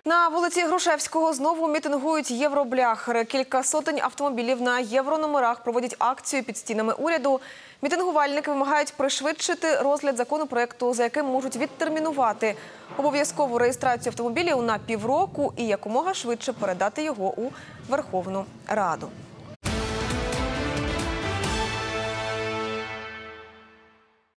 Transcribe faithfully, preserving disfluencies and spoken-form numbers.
На вулиці Грушевського знову мітингують євробляхери. Кілька сотень автомобілів на єврономерах проводять акцію під стінами уряду. Мітингувальники вимагають пришвидшити розгляд законопроекту, за яким можуть відтермінувати обов'язкову реєстрацію автомобілів на півроку і якомога швидше передати його у Верховну Раду.